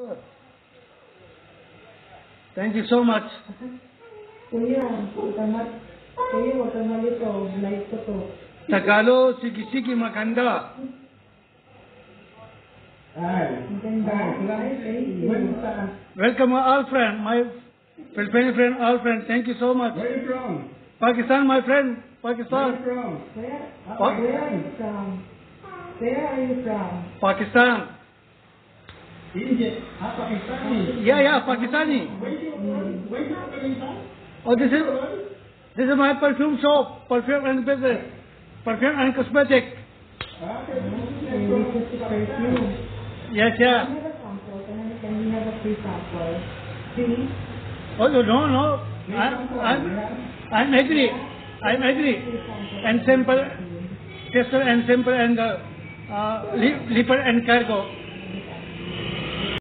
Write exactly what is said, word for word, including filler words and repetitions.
Thank you so much. Kuya, utamat. Kuya, huwag kang malito. Live ko to. Tagalo, sige-sige, maganda. Ay, maganda. Ay, thank you. Welcome all friend, my Filipino friend, all friend. Thank you so much. Where are you from? Pakistan, my friend. Where are Pakistan. you from? Where, Pa- where are you from? Where are you from? Pakistan. India. Ah, Pakistani. Yeah, yeah, Pakistani. Where do you where do you Pakistan? Oh, this is this is my perfume shop, perfume and business, perfume and cosmetic. Ah, Okay, this is perfume. Yes, Can yeah. we have a sample? Can I- can we have a free sample? Free? Oh no, no, no. I'm I'm I'm agree. I'm agree. Free sample. And simple, tester and simple and uh, uh, lip- lipper and cargo.